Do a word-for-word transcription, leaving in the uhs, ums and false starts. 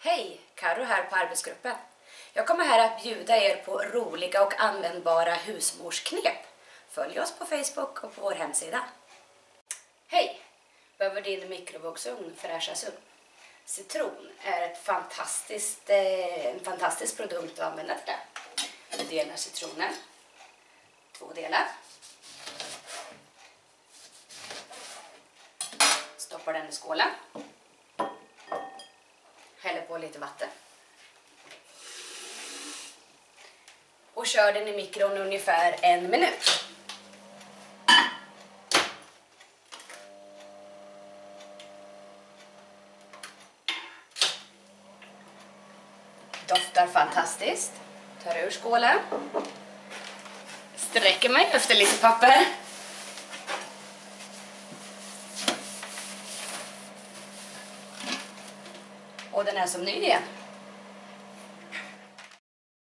Hej, Karo här på arbetsgruppen. Jag kommer här att bjuda er på roliga och användbara husmorsknep. Följ oss på Facebook och på vår hemsida. Hej! Behöver din mikrovågsugn fräschas upp? Citron är ett fantastiskt, eh, en fantastisk produkt att använda till det. Vi delar citronen. Två delar. Stoppar den i skålen. Häller på lite vatten. Och kör den i mikron ungefär en minut. Doftar fantastiskt. Tar ur skålen. Sträcker mig efter lite papper. Och den är som ny igen.